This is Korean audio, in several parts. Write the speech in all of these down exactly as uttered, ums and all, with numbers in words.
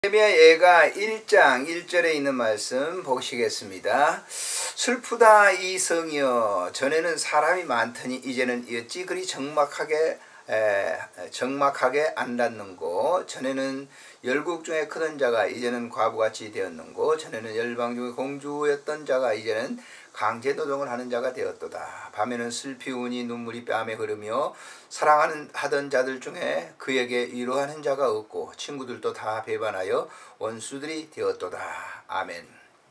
예레미야 예가 일 장 일 절에 있는 말씀 보시겠습니다. 슬프다 이 성이여, 전에는 사람이 많더니 이제는 어찌 그리 적막하게 에, 적막하게 앉았는고. 전에는 열국 중에 크던 자가 이제는 과부같이 되었는고. 전에는 열방 중에 공주였던 자가 이제는 강제 노동을 하는 자가 되었도다. 밤에는 슬피 우니 눈물이 뺨에 흐르며 사랑하는 하던 자들 중에 그에게 위로하는 자가 없고 친구들도 다 배반하여 원수들이 되었도다. 아멘.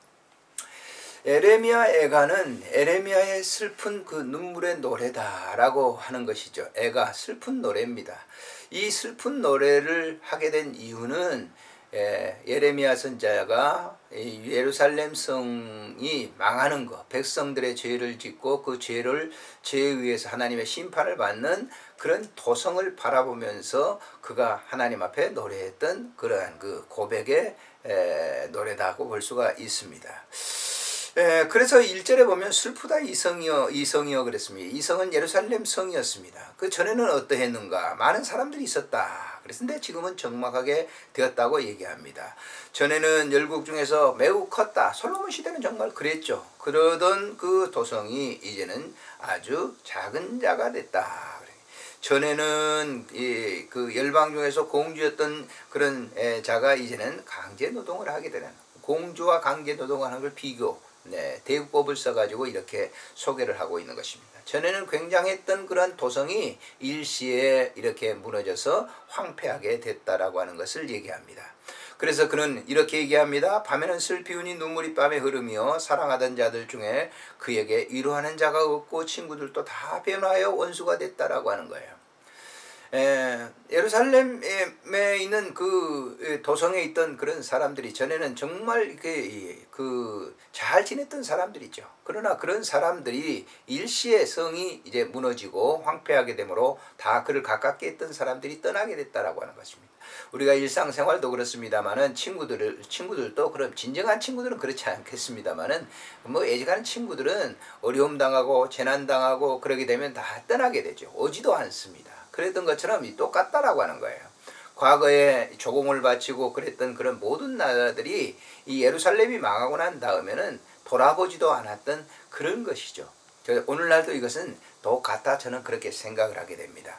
예레미야 애가는 예레미야의 슬픈 그 눈물의 노래다라고 하는 것이죠. 애가 슬픈 노래입니다. 이 슬픈 노래를 하게 된 이유는 예, 예레미야 선자가 예루살렘 성이 망하는 것, 백성들의 죄를 짓고 그 죄를 죄에 의해서 하나님의 심판을 받는 그런 도성을 바라보면서 그가 하나님 앞에 노래했던 그러한 그 고백의 에, 노래다고 볼 수가 있습니다. 에, 그래서 일 절에 보면 슬프다 이성이여 이성이여 그랬습니다. 이 성은 예루살렘 성이었습니다. 그 전에는 어떠했는가? 많은 사람들이 있었다. 그랬는데 지금은 적막하게 되었다고 얘기합니다. 전에는 열국 중에서 매우 컸다. 솔로몬 시대는 정말 그랬죠. 그러던 그 도성이 이제는 아주 작은 자가 됐다. 전에는 이 그 열방 중에서 공주였던 그런 자가 이제는 강제 노동을 하게 되는, 공주와 강제 노동하는 걸 비교, 네, 대우법을 써가지고 이렇게 소개를 하고 있는 것입니다. 전에는 굉장했던 그런 도성이 일시에 이렇게 무너져서 황폐하게 됐다라고 하는 것을 얘기합니다. 그래서 그는 이렇게 얘기합니다. 밤에는 슬피 우니 눈물이 뺨에 흐르며 사랑하던 자들 중에 그에게 위로하는 자가 없고 친구들도 다 변하여 원수가 됐다라고 하는 거예요. 에, 예루살렘에 있는 그 도성에 있던 그런 사람들이 전에는 정말 그 잘 지냈던 사람들이죠. 그러나 그런 사람들이 일시에 성이 이제 무너지고 황폐하게 되므로 다 그를 가깝게 했던 사람들이 떠나게 됐다라고 하는 것입니다. 우리가 일상생활도 그렇습니다만은 친구들을 친구들도 그럼 진정한 친구들은 그렇지 않겠습니다만은 뭐 애지간한 친구들은 어려움 당하고 재난 당하고 그러게 되면 다 떠나게 되죠. 오지도 않습니다. 그랬던 것처럼 똑같다라고 하는 거예요. 과거에 조공을 바치고 그랬던 그런 모든 나라들이 이 예루살렘이 망하고 난 다음에는 돌아보지도 않았던 그런 것이죠. 오늘날도 이것은 똑같다, 저는 그렇게 생각을 하게 됩니다.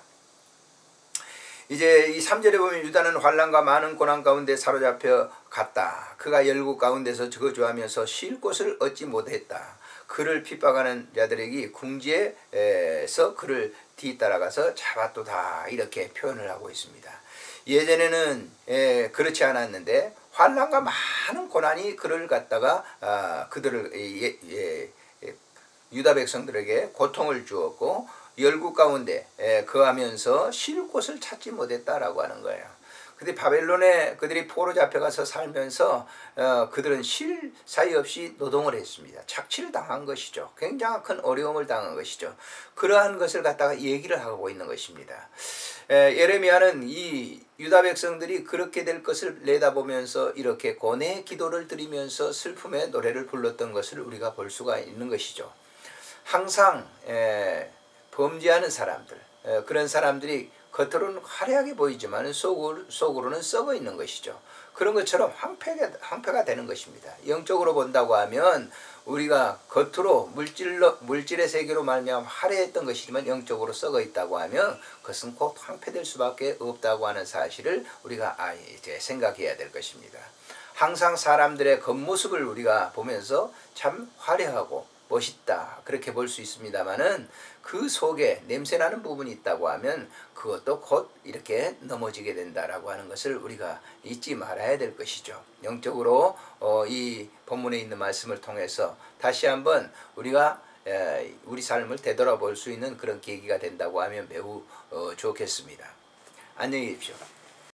이제 이 삼 절에 보면 유다는 환난과 많은 고난 가운데 사로잡혀 갔다. 그가 열국 가운데서 저주하면서 쉴 곳을 얻지 못했다. 그를 핍박하는 자들에게 궁지에서 그를 뒤따라가서 잡았도다, 이렇게 표현을 하고 있습니다. 예전에는 예, 그렇지 않았는데 환난과 많은 고난이 그를 갖다가 아, 그들을 예, 예, 예, 유다 백성들에게 고통을 주었고 열국 가운데 예, 거하면서 쉴 곳을 찾지 못했다라고 하는 거예요. 근데 바벨론에 그들이 포로 잡혀가서 살면서 어, 그들은 쉴 사이 없이 노동을 했습니다. 착취를 당한 것이죠. 굉장히 큰 어려움을 당한 것이죠. 그러한 것을 갖다가 얘기를 하고 있는 것입니다. 에, 예레미야는 이 유다 백성들이 그렇게 될 것을 내다보면서 이렇게 고뇌의 기도를 드리면서 슬픔의 노래를 불렀던 것을 우리가 볼 수가 있는 것이죠. 항상 에, 범죄하는 사람들, 에, 그런 사람들이 겉으로는 화려하게 보이지만 속으로, 속으로는 썩어 있는 것이죠. 그런 것처럼 황폐가, 황폐가 되는 것입니다. 영적으로 본다고 하면 우리가 겉으로 물질로, 물질의 세계로 말미암아 화려했던 것이지만 영적으로 썩어 있다고 하면 그것은 곧 황폐될 수밖에 없다고 하는 사실을 우리가 아, 이제 생각해야 될 것입니다. 항상 사람들의 겉모습을 우리가 보면서 참 화려하고 멋있다, 그렇게 볼 수 있습니다만은 그 속에 냄새나는 부분이 있다고 하면 그것도 곧 이렇게 넘어지게 된다라고 하는 것을 우리가 잊지 말아야 될 것이죠. 영적으로 어, 이 본문에 있는 말씀을 통해서 다시 한번 우리가 에, 우리 삶을 되돌아볼 수 있는 그런 계기가 된다고 하면 매우 어, 좋겠습니다. 안녕히 계십시오.